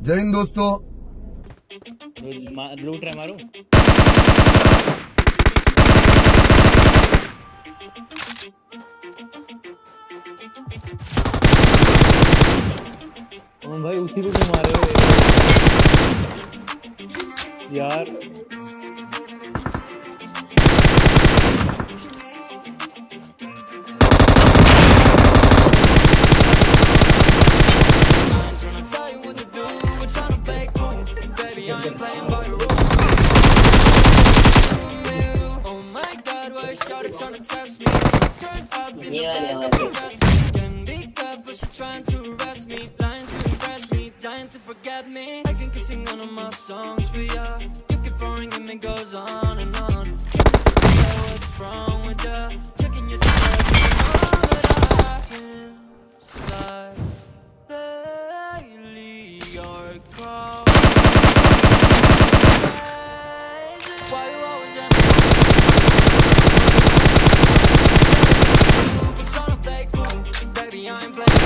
जय हिंद दोस्तों। लूट रहे मारो। भाई उसी को क्यों मारे हो यार। To forget me, I can keep singing all of my songs for ya. You keep boring and it goes on and on. Can't figure out what's wrong with ya. Checking your text, all that I seems like lately you're crazy. Why you always at me? I'm trying to play cool, baby I ain't playing.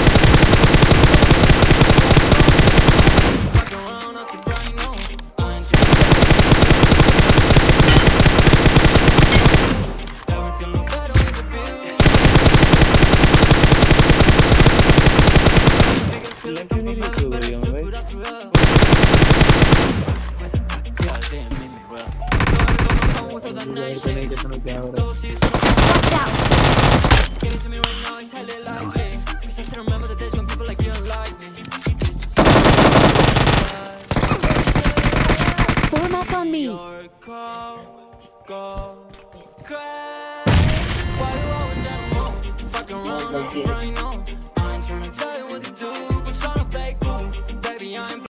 Form up on me. Why you always at home? Fucking around, I'm trying to tell you what to do.